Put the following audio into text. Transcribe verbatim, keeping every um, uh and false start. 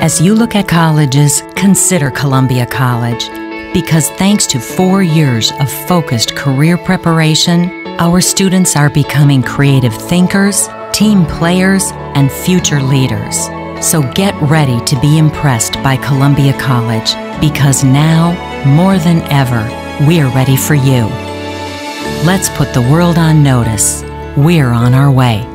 As you look at colleges, consider Columbia College, because thanks to four years of focused career preparation, our students are becoming creative thinkers, team players, and future leaders. So get ready to be impressed by Columbia College, because now, more than ever, we're ready for you. Let's put the world on notice. We're on our way.